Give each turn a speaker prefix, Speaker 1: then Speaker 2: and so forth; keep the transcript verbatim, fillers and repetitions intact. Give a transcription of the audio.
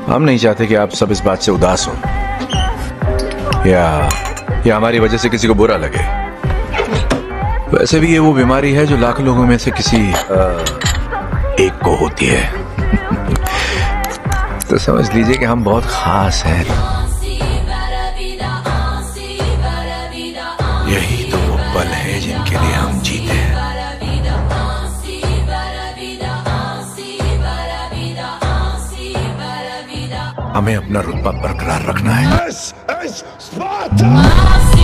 Speaker 1: हम नहीं चाहते कि आप सब इस बात से उदास हो या या हमारी वजह से किसी को बुरा लगे। वैसे भी ये वो बीमारी है जो लाखों लोगों में से किसी आ, एक को होती है। तो समझ लीजिए कि हम बहुत खास हैं। यही तो वो पल है जिनके लिए हम जीते हैं। हमें अपना रुतबा बरकरार रखना है।